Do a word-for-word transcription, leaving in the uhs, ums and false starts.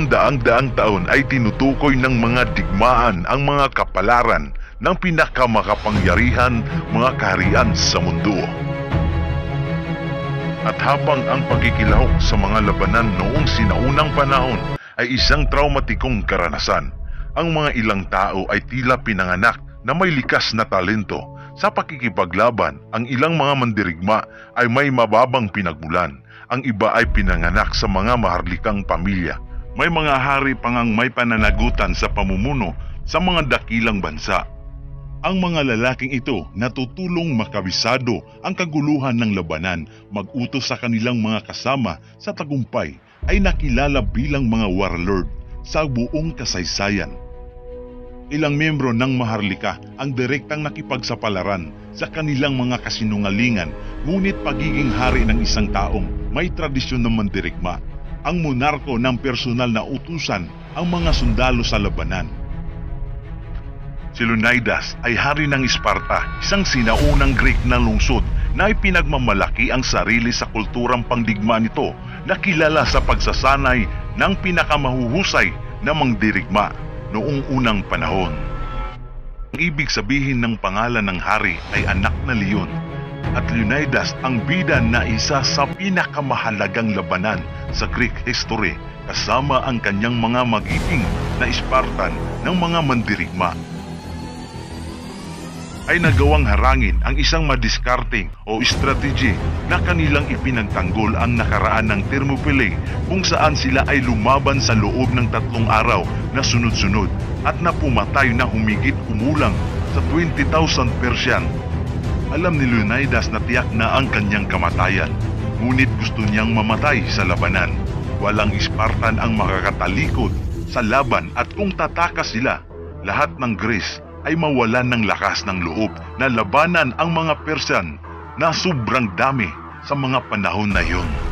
daang-daang taon ay tinutukoy ng mga digmaan ang mga kapalaran ng pinakamakapangyarihan mga kaharian sa mundo. At habang ang pagkikilahok sa mga labanan noong sinaunang panahon ay isang traumatikong karanasan, ang mga ilang tao ay tila pinanganak na may likas na talento sa pakikipaglaban. Ang ilang mga mandirigma ay may mababang pinagmulan, ang iba ay pinanganak sa mga maharlikang pamilya. May mga hari pa ngang may pananagutan sa pamumuno sa mga dakilang bansa. Ang mga lalaking ito natutulong makabisado ang kaguluhan ng labanan, mag-utos sa kanilang mga kasama sa tagumpay, ay nakilala bilang mga warlord sa buong kasaysayan. Ilang miyembro ng maharlika ang direktang nakipagsapalaran sa kanilang mga kasinungalingan, ngunit pagiging hari ng isang taong may tradisyon ng mandirigma, ang monarko ng personal na utusan ang mga sundalo sa labanan. Si Leonidas ay hari ng Sparta, isang sinaunang Greek na lungsod na ipinagmamalaki ang sarili sa kulturang pangdigma nito na kilala sa pagsasanay ng pinakamahuhusay na mandirigma noong unang panahon. Ang ibig sabihin ng pangalan ng hari ay anak na leon, at Leonidas ang bida na isa sa pinakamahalagang labanan sa Greek history, kasama ang kanyang mga magiting na Spartan ng mga mandirigma. Ay nagawang harangin ang isang madiskarteng o strategy na kanilang ipinagtanggol ang nakaraan ng Thermopylae, kung saan sila ay lumaban sa loob ng tatlong araw na sunod-sunod at napumatay na humigit kumulang sa twenty thousand Persian. Alam ni Leonidas na tiyak na ang kanyang kamatayan, ngunit gusto niyang mamatay sa labanan. Walang Spartan ang makakatalikod sa laban, at kung tatakas sila, lahat ng Greece ay mawalan ng lakas ng loob na labanan ang mga Persian na sobrang dami sa mga panahon na iyon.